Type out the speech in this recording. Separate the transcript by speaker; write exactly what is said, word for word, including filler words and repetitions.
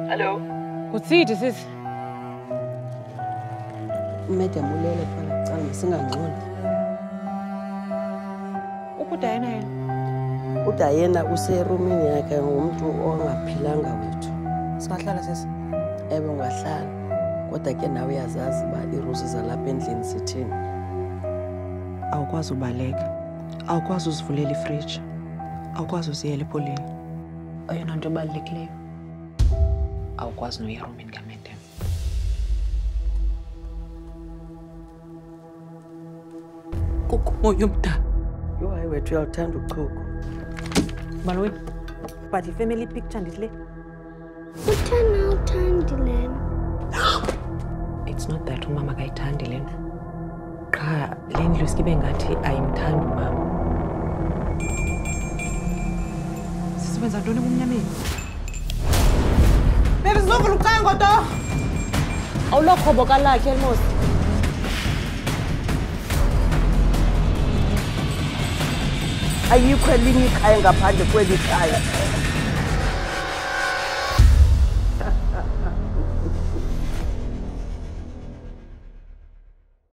Speaker 1: Hello.
Speaker 2: Kutsidi sisi.
Speaker 3: Madam ulele phala cala singangcono.
Speaker 2: UDiana yena.
Speaker 3: UDiana userumini yakhe ngumuntu ongaphilanga wethu.
Speaker 2: Singahlala sisi.
Speaker 3: Ebe ungahlala. Kodwa ke nawe uyazazi ba irules zalapha endlini sithini.
Speaker 2: Awukwazi ubaleka. Awukwazi uzivulela ifridge. Awukwazi uziyela epolini. Oyona nto ebalulekileyo. Awukwazi noya erumini kaMadam. Kukumoya omdala.
Speaker 3: Yo hayi wethu uyawuthanda uchuku.
Speaker 2: Malwe. But family picture ndile.
Speaker 4: Uthana uthandi lena.
Speaker 2: It's not that umama kayithandi lena. Qha lendlu sikibe ngathi ayimthandi umama. Sisebenza ntoni kumnyameni? Bebe sizovula ucango to. Awulokhoboka lakhe elmosi.
Speaker 3: Ayikho elinye ikhaya ngaphandle kweli khaya.